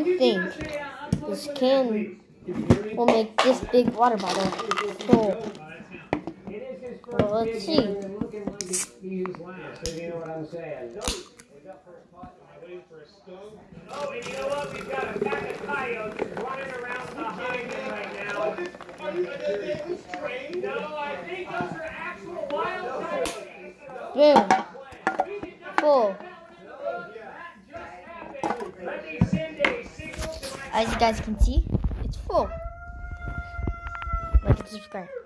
think this can will make this big water bottle full. Well, let's see. So you know what I'm saying. Oh, and you know what? We've got a pack of coyotes running around behind him right now. Are they trained? No, I think those are actual wild coyotes. Boom. Full. As you guys can see, it's full. Like and subscribe.